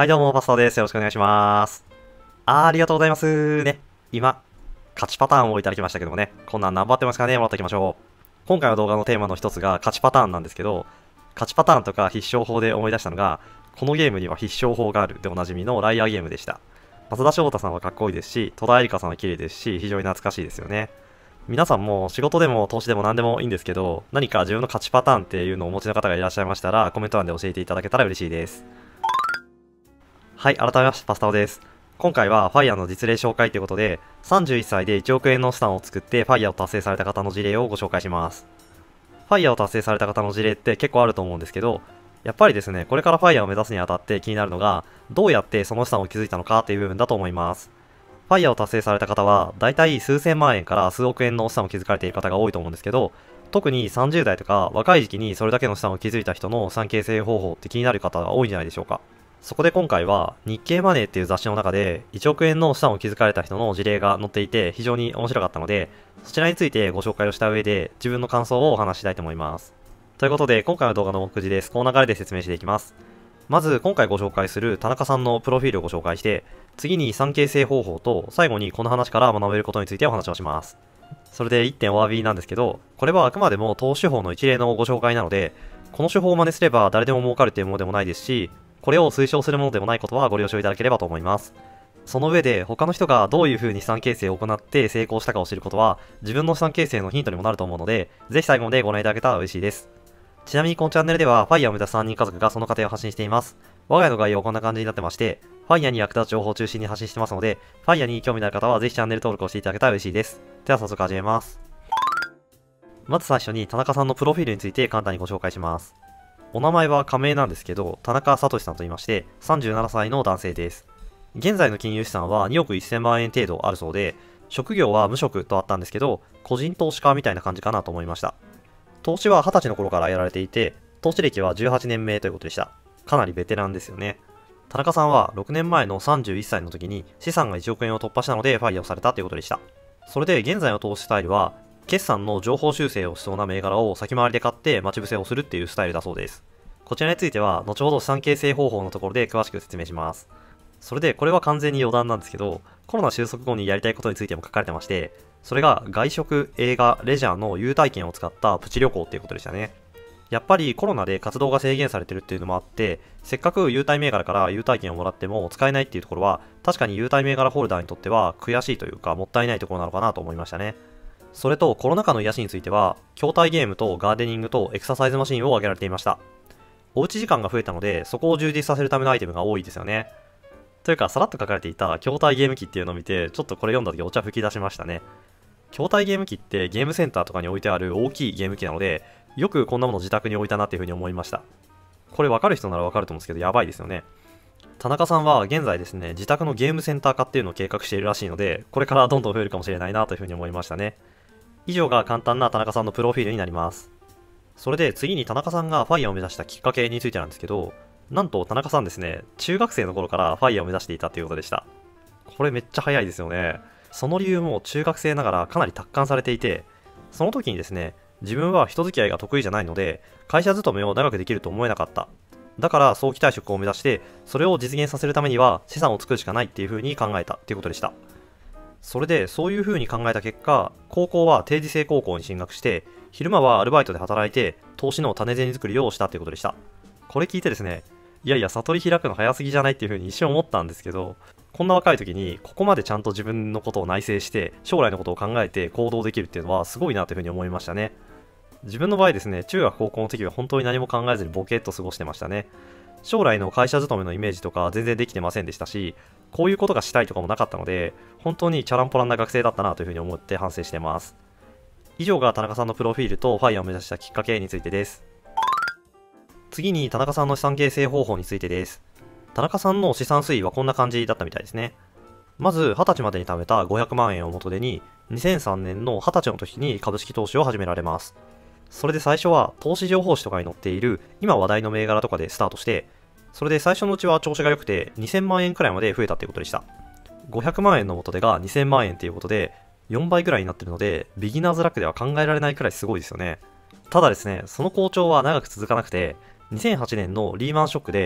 はい、どうも、バスターです。よろしくお願いします。ありがとうございますね。今、勝ちパターンをいただきましたけどもね、こんなん何張ってますかね、もらっていきましょう。今回の動画のテーマの一つが勝ちパターンなんですけど、勝ちパターンとか必勝法で思い出したのが、このゲームには必勝法があるでおなじみのライアーゲームでした。松田翔太さんはかっこいいですし、戸田恵梨香さんは綺麗ですし、非常に懐かしいですよね。皆さんも仕事でも投資でも何でもいいんですけど、何か自分の勝ちパターンっていうのをお持ちの方がいらっしゃいましたら、コメント欄で教えていただけたら嬉しいです。はい、改めましてパスタオです。今回は FIRE の実例紹介ということで、31歳で1億円の資産を作って FIRE を達成された方の事例をご紹介します。FIRE を達成された方の事例って結構あると思うんですけど、やっぱりですね、これから FIRE を目指すにあたって気になるのが、どうやってその資産を築いたのかっていう部分だと思います。FIRE を達成された方は、だいたい数千万円から数億円の資産を築かれている方が多いと思うんですけど、特に30代とか若い時期にそれだけの資産を築いた人の資産形成方法って気になる方が多いんじゃないでしょうか。そこで今回は日経マネーっていう雑誌の中で1億円の資産を築かれた人の事例が載っていて非常に面白かったので、そちらについてご紹介をした上で自分の感想をお話ししたいと思います。ということで今回の動画の目次です。この流れで説明していきます。まず今回ご紹介する田中さんのプロフィールをご紹介して、次に資産形成方法と最後にこの話から学べることについてお話をします。それで1点お詫びなんですけど、これはあくまでも投資手法の一例のご紹介なので、この手法を真似すれば誰でも儲かるというものでもないですし、これを推奨するものでもないことはご了承いただければと思います。その上で他の人がどういう風に資産形成を行って成功したかを知ることは自分の資産形成のヒントにもなると思うので、ぜひ最後までご覧いただけたら嬉しいです。ちなみにこのチャンネルでは FIRE を目指す3人家族がその過程を発信しています。我が家の概要はこんな感じになってまして、FIRE に役立つ情報を中心に発信してますので、FIRE に興味のある方はぜひチャンネル登録をしていただけたら嬉しいです。では早速始めます。まず最初に田中さんのプロフィールについて簡単にご紹介します。お名前は仮名なんですけど、田中聡さんと言いまして、37歳の男性です。現在の金融資産は2億1000万円程度あるそうで、職業は無職とあったんですけど、個人投資家みたいな感じかなと思いました。投資は20歳の頃からやられていて、投資歴は18年目ということでした。かなりベテランですよね。田中さんは6年前の31歳の時に資産が1億円を突破したのでファイヤーをされたということでした。それで現在の投資スタイルは、決算の情報修正をしそうな銘柄を先回りで買って待ち伏せをするっていうスタイルだそうです。こちらについては、後ほど資産形成方法のところで詳しく説明します。それで、これは完全に余談なんですけど、コロナ収束後にやりたいことについても書かれてまして、それが外食、映画、レジャーの優待券を使ったプチ旅行っていうことでしたね。やっぱりコロナで活動が制限されてるっていうのもあって、せっかく優待銘柄から優待券をもらっても使えないっていうところは、確かに優待銘柄ホルダーにとっては悔しいというか、もったいないところなのかなと思いましたね。それと、コロナ禍の癒しについては、筐体ゲームとガーデニングとエクササイズマシンを挙げられていました。おうち時間が増えたので、そこを充実させるためのアイテムが多いですよね。というか、さらっと書かれていた筐体ゲーム機っていうのを見て、ちょっとこれ読んだ時お茶吹き出しましたね。筐体ゲーム機ってゲームセンターとかに置いてある大きいゲーム機なので、よくこんなもの自宅に置いたなっていう風に思いました。これ分かる人なら分かると思うんですけど、やばいですよね。田中さんは現在ですね、自宅のゲームセンター化っていうのを計画しているらしいので、これからどんどん増えるかもしれないなという風に思いましたね。以上が簡単な田中さんのプロフィールになります。それで次に田中さんが FIRE を目指したきっかけについてなんですけど、なんと田中さんですね、中学生の頃から FIRE を目指していたということでした。これめっちゃ早いですよね。その理由も中学生ながらかなり達観されていて、その時にですね、自分は人付き合いが得意じゃないので、会社勤めを長くできると思えなかった。だから早期退職を目指して、それを実現させるためには資産を作るしかないっていう風に考えたっていうことでした。それで、そういう風に考えた結果、高校は定時制高校に進学して、昼間はアルバイトで働いて、投資の種銭作りをしたということでした。これ聞いてですね、いやいや、悟り開くの早すぎじゃないっていう風に一瞬思ったんですけど、こんな若い時に、ここまでちゃんと自分のことを内省して、将来のことを考えて行動できるっていうのはすごいなという風に思いましたね。自分の場合ですね、中学高校の時は本当に何も考えずにボケっと過ごしてましたね。将来の会社勤めのイメージとか全然できてませんでしたし、こういうことがしたいとかもなかったので、本当にチャランポランな学生だったなというふうに思って反省しています。以上が田中さんのプロフィールと FIRE を目指したきっかけについてです。次に田中さんの資産形成方法についてです。田中さんの資産推移はこんな感じだったみたいですね。まず20歳までに貯めた500万円を元手に、2003年の20歳の時に株式投資を始められます。それで最初は投資情報誌とかに載っている今話題の銘柄とかでスタートして、それで最初のうちは調子が良くて2000万円くらいまで増えたということでした。500万円の元手が2000万円ということで4倍くらいになっているので、ビギナーズラックでは考えられないくらいすごいですよね。ただですね、その好調は長く続かなくて、2008年のリーマンショックで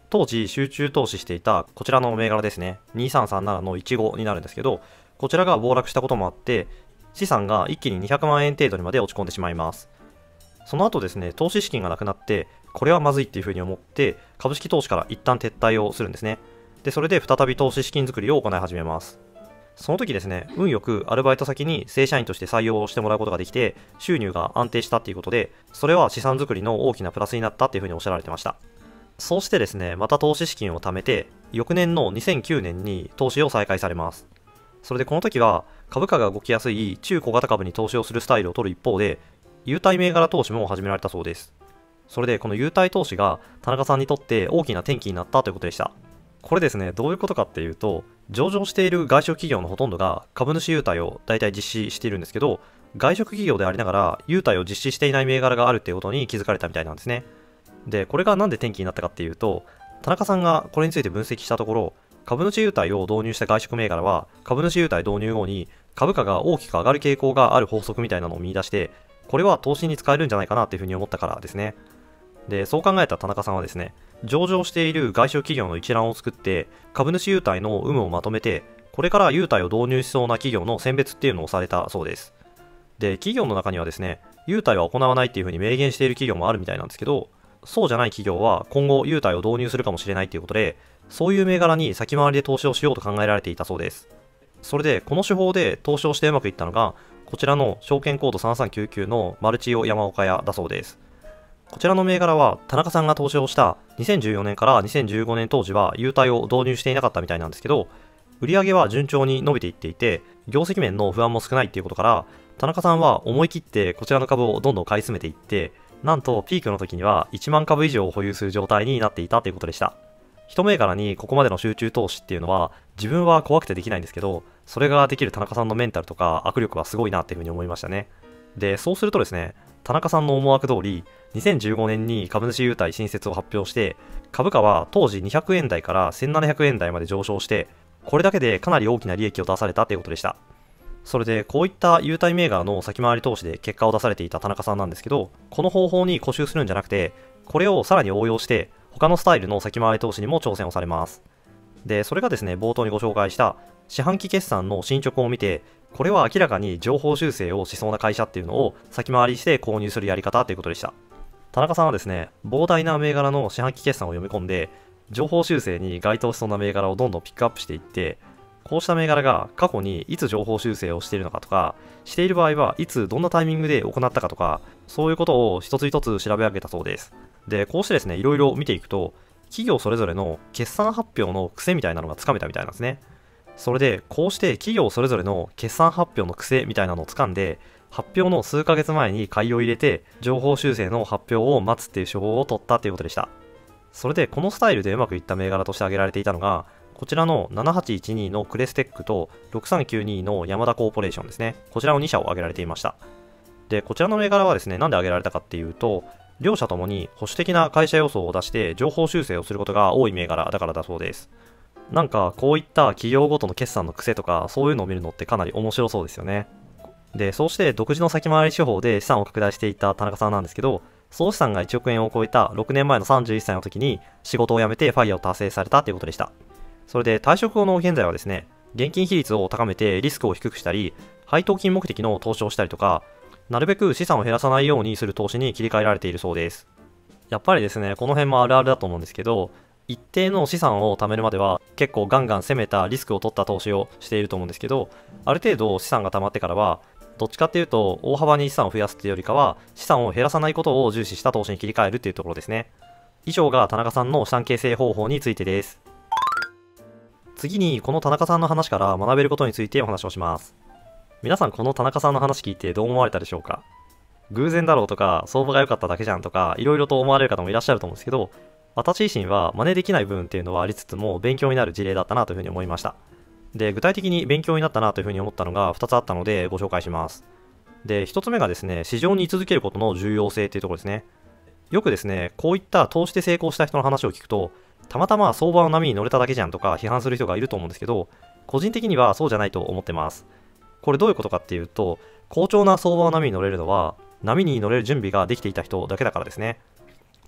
当時集中投資していたこちらの銘柄ですね、2337の15になるんですけど、こちらが暴落したこともあって、資産が一気に200万円程度にまで落ち込んでしまいます。その後ですね、投資資金がなくなって、これはまずいっていうふうに思って、株式投資から一旦撤退をするんですね。で、それで再び投資資金作りを行い始めます。その時ですね、運よくアルバイト先に正社員として採用してもらうことができて、収入が安定したっていうことで、それは資産作りの大きなプラスになったっていうふうにおっしゃられてました。そうしてですね、また投資資金を貯めて、翌年の2009年に投資を再開されます。それでこの時は、株価が動きやすい中小型株に投資をするスタイルを取る一方で、優待銘柄投資も始められたそうです。それでこの優待投資が田中さんにとって大きな転機になったということでした。これですね、どういうことかっていうと、上場している外食企業のほとんどが株主優待を大体実施しているんですけど、外食企業でありながら優待を実施していない銘柄があるっていうことに気づかれたみたいなんですね。で、これがなんで転機になったかっていうと、田中さんがこれについて分析したところ、株主優待を導入した外食銘柄は、株主優待導入後に株価が大きく上がる傾向がある法則みたいなのを見出して、これは投資に使えるんじゃないかなっていうふうに思ったからですね。で、そう考えた田中さんはですね、上場している外食企業の一覧を作って、株主優待の有無をまとめて、これから優待を導入しそうな企業の選別っていうのをされたそうです。で、企業の中にはですね、優待は行わないっていうふうに明言している企業もあるみたいなんですけど、そうじゃない企業は今後優待を導入するかもしれないということで、そういう銘柄に先回りで投資をしようと考えられていたそうです。それで、この手法で投資をしてうまくいったのが、こちらの証券コード3399のマルチオ山岡屋だそうです。こちらの銘柄は田中さんが投資をした2014年から2015年当時は優待を導入していなかったみたいなんですけど、売上は順調に伸びていっていて、業績面の不安も少ないっていうことから、田中さんは思い切ってこちらの株をどんどん買い進めていって、なんとピークの時には1万株以上を保有する状態になっていたということでした。一銘柄にここまでの集中投資っていうのは自分は怖くてできないんですけど、それができる田中さんのメンタルとか握力はすごいなっていうふうに思いましたね。で、そうするとですね、田中さんの思惑通り、2015年に株主優待新設を発表して、株価は当時200円台から1700円台まで上昇して、これだけでかなり大きな利益を出されたということでした。それで、こういった優待銘柄の先回り投資で結果を出されていた田中さんなんですけど、この方法に固執するんじゃなくて、これをさらに応用して、他のスタイルの先回り投資にも挑戦をされます。で、それがですね、冒頭にご紹介した四半期決算の進捗を見て、これは明らかに情報修正をしそうな会社っていうのを先回りして購入するやり方ということでした。田中さんはですね、膨大な銘柄の四半期決算を読み込んで、情報修正に該当しそうな銘柄をどんどんピックアップしていって、こうした銘柄が過去にいつ情報修正をしているのかとか、している場合はいつどんなタイミングで行ったかとか、そういうことを一つ一つ調べ上げたそうです。で、こうしてですね、いろいろ見ていくと、企業それぞれの決算発表の癖みたいなのがつかめたみたいなんですね。それで、こうして企業それぞれの決算発表の癖みたいなのをつかんで、発表の数ヶ月前に買いを入れて、情報修正の発表を待つっていう手法を取ったということでした。それで、このスタイルでうまくいった銘柄として挙げられていたのが、こちらの7812のクレステックと6392のヤマダコーポレーションですね。こちらの2社を挙げられていました。で、こちらの銘柄はですね、なんで挙げられたかっていうと、両社ともに保守的な会社予想を出して情報修正をすることが多い銘柄だからだそうです。なんかこういった企業ごとの決算の癖とかそういうのを見るのってかなり面白そうですよね。で、そうして独自の先回り手法で資産を拡大していった田中さんなんですけど、総資産が1億円を超えた6年前の31歳の時に仕事を辞めてファイヤーを達成されたということでした。それで退職後の現在はですね、現金比率を高めてリスクを低くしたり、配当金目的の投資をしたりとか、なるべく資産を減らさないようにする投資に切り替えられているそうです。やっぱりですね、この辺もあるあるだと思うんですけど、一定の資産を貯めるまでは結構ガンガン攻めたリスクを取った投資をしていると思うんですけど、ある程度資産が溜まってからは、どっちかっていうと大幅に資産を増やすっていうよりかは、資産を減らさないことを重視した投資に切り替えるっていうところですね。以上が田中さんの資産形成方法についてです。次にこの田中さんの話から学べることについてお話をします。皆さんこの田中さんの話聞いてどう思われたでしょうか？偶然だろうとか、相場が良かっただけじゃんとか、いろいろと思われる方もいらっしゃると思うんですけど、私自身は真似できない部分っていうのはありつつも勉強になる事例だったなというふうに思いました。で、具体的に勉強になったなというふうに思ったのが2つあったのでご紹介します。で、1つ目がですね、市場に居続けることの重要性っていうところですね。よくですね、こういった投資で成功した人の話を聞くと、たまたま相場の波に乗れただけじゃんとか批判する人がいると思うんですけど、個人的にはそうじゃないと思ってます。これどういうことかっていうと、好調な相場の波に乗れるのは、波に乗れる準備ができていた人だけだからですね。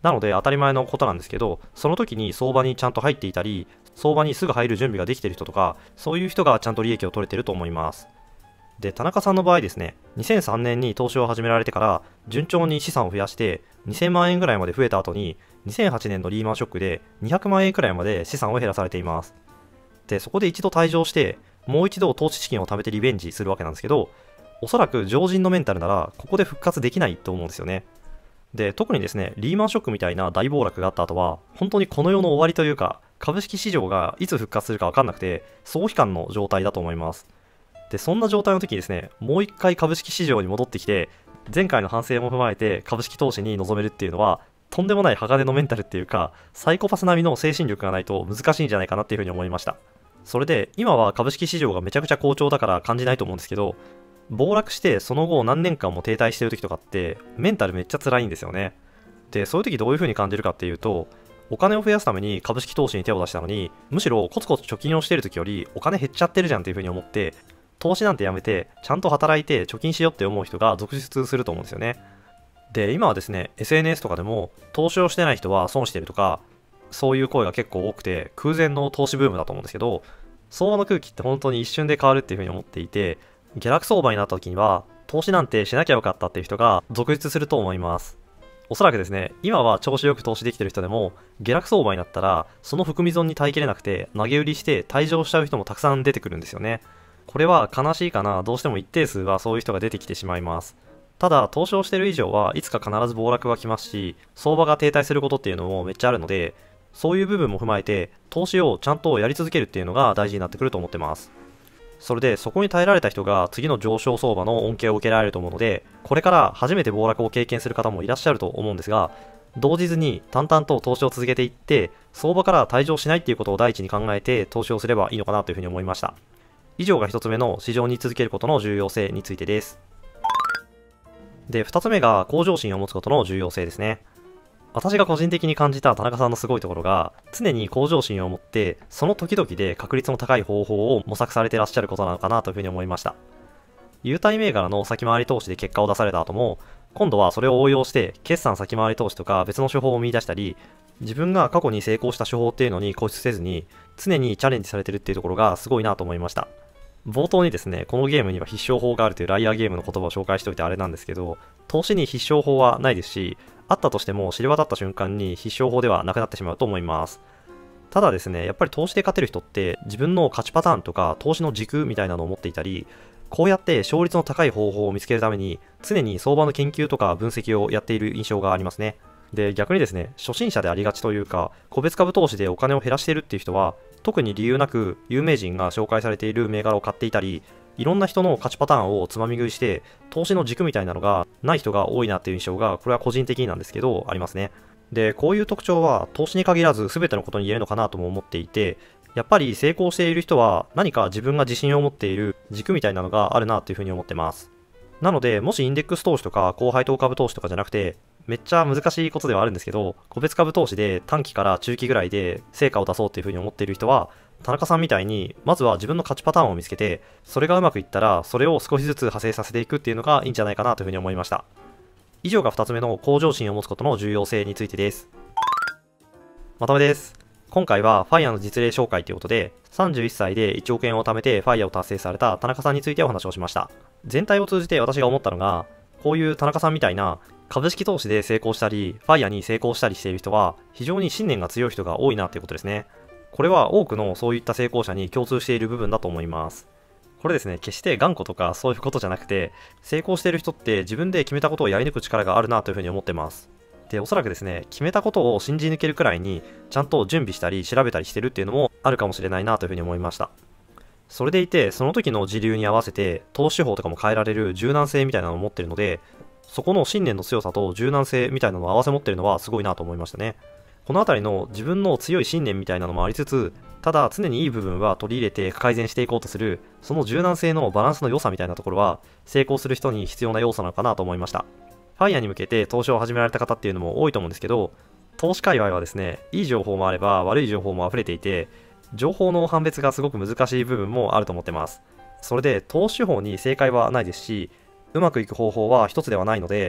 なので当たり前のことなんですけど、その時に相場にちゃんと入っていたり、相場にすぐ入る準備ができている人とか、そういう人がちゃんと利益を取れていると思います。で、田中さんの場合ですね、2003年に投資を始められてから順調に資産を増やして2000万円ぐらいまで増えた後に、2008年のリーマンショックで200万円くらいまで資産を減らされています。で、そこで一度退場して、もう一度投資資金を貯めてリベンジするわけなんですけど、おそらく常人のメンタルならここで復活できないと思うんですよね。で、特にですね、リーマンショックみたいな大暴落があった後は、本当にこの世の終わりというか、株式市場がいつ復活するか分かんなくて、早期間の状態だと思います。で、そんな状態の時にですね、もう一回株式市場に戻ってきて、前回の反省も踏まえて株式投資に臨めるっていうのは、とんでもない鋼のメンタルっていうか、サイコパス並みの精神力がないと難しいんじゃないかなっていうふうに思いました。それで、今は株式市場がめちゃくちゃ好調だから感じないと思うんですけど、暴落してその後何年間も停滞してる時とかって、メンタルめっちゃ辛いんですよね。で、そういう時どういう風に感じるかっていうと、お金を増やすために株式投資に手を出したのに、むしろコツコツ貯金をしている時よりお金減っちゃってるじゃんっていう風に思って、投資なんてやめて、ちゃんと働いて貯金しようって思う人が続出すると思うんですよね。で、今はですね、SNS とかでも、投資をしてない人は損してるとか、そういう声が結構多くて、空前の投資ブームだと思うんですけど、相場の空気って本当に一瞬で変わるっていう風に思っていて、下落相場になった時には、投資なんてしなきゃよかったっていう人が続出すると思います。おそらくですね、今は調子よく投資できてる人でも、下落相場になったら、その含み損に耐えきれなくて、投げ売りして退場しちゃう人もたくさん出てくるんですよね。これは悲しいかな、どうしても一定数はそういう人が出てきてしまいます。ただ、投資をしてる以上はいつか必ず暴落が来ますし、相場が停滞することっていうのもめっちゃあるので、そういう部分も踏まえて、投資をちゃんとやり続けるっていうのが大事になってくると思ってます。それで、そこに耐えられた人が次の上昇相場の恩恵を受けられると思うので、これから初めて暴落を経験する方もいらっしゃると思うんですが、動じずに淡々と投資を続けていって、相場から退場しないっていうことを第一に考えて投資をすればいいのかなというふうに思いました。以上が一つ目の市場に続けることの重要性についてです。で、二つ目が向上心を持つことの重要性ですね。私が個人的に感じた田中さんのすごいところが、常に向上心を持って、その時々で確率の高い方法を模索されていらっしゃることなのかなというふうに思いました。優待銘柄の先回り投資で結果を出された後も、今度はそれを応用して、決算先回り投資とか別の手法を見出したり、自分が過去に成功した手法っていうのに固執せずに、常にチャレンジされてるっていうところがすごいなと思いました。冒頭にですね、このゲームには必勝法があるというライアーゲームの言葉を紹介しておいてあれなんですけど、投資に必勝法はないですし、あったとしても知れ渡った瞬間に必勝法ではなくなってしまうと思います。ただですね、やっぱり投資で勝てる人って自分の勝ちパターンとか投資の軸みたいなのを持っていたり、こうやって勝率の高い方法を見つけるために常に相場の研究とか分析をやっている印象がありますね。で、逆にですね、初心者でありがちというか、個別株投資でお金を減らしているっていう人は、特に理由なく有名人が紹介されている銘柄を買っていたり、いろんな人の勝ちパターンをつまみ食いして、投資の軸みたいなのがない人が多いなっていう印象が、これは個人的なんですけど、ありますね。で、こういう特徴は投資に限らず全てのことに言えるのかなとも思っていて、やっぱり成功している人は何か自分が自信を持っている軸みたいなのがあるなというふうに思ってます。なので、もしインデックス投資とか高配当株投資とかじゃなくて、めっちゃ難しいことではあるんですけど、個別株投資で短期から中期ぐらいで成果を出そうっていうふうに思っている人は、田中さんみたいに、まずは自分の勝ちパターンを見つけて、それがうまくいったら、それを少しずつ派生させていくっていうのがいいんじゃないかなというふうに思いました。以上が2つ目の向上心を持つことの重要性についてです。まとめです。今回は FIRE の実例紹介ということで、31歳で1億円を貯めて FIRE を達成された田中さんについてお話をしました。全体を通じて私が思ったのが、こういう田中さんみたいな株式投資で成功したり、FIRE に成功したりしている人は、非常に信念が強い人が多いなということですね。これは多くのそういった成功者に共通している部分だと思います。これですね、決して頑固とかそういうことじゃなくて、成功している人って自分で決めたことをやり抜く力があるなというふうに思ってます。で、おそらくですね、決めたことを信じ抜けるくらいに、ちゃんと準備したり調べたりしてるっていうのもあるかもしれないなというふうに思いました。それでいて、その時の時流に合わせて、投資手法とかも変えられる柔軟性みたいなのを持ってるので、そこの信念の強さと柔軟性みたいなのを合わせ持ってるのはすごいなと思いましたね。このあたりの自分の強い信念みたいなのもありつつ、ただ常にいい部分は取り入れて改善していこうとする、その柔軟性のバランスの良さみたいなところは、成功する人に必要な要素なのかなと思いました。FIRE に向けて投資を始められた方っていうのも多いと思うんですけど、投資界隈はですね、いい情報もあれば悪い情報も溢れていて、情報の判別がすごく難しい部分もあると思ってます。それで投資手法に正解はないですし、うまくいく方法は一つではないので、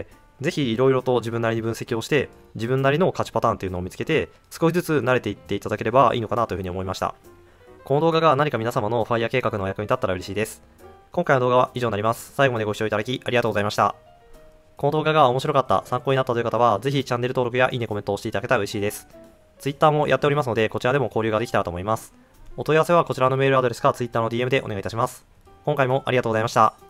ぜひいろいろと自分なりに分析をして、自分なりの勝ちパターンっていうのを見つけて、少しずつ慣れていっていただければいいのかなというふうに思いました。この動画が何か皆様のファイヤー計画のお役に立ったら嬉しいです。今回の動画は以上になります。最後までご視聴いただきありがとうございました。この動画が面白かった、参考になったという方は、ぜひチャンネル登録やいいねコメントをしていただけたら嬉しいです。Twitter もやっておりますので、こちらでも交流ができたらと思います。お問い合わせはこちらのメールアドレスか Twitter の DM でお願いいたします。今回もありがとうございました。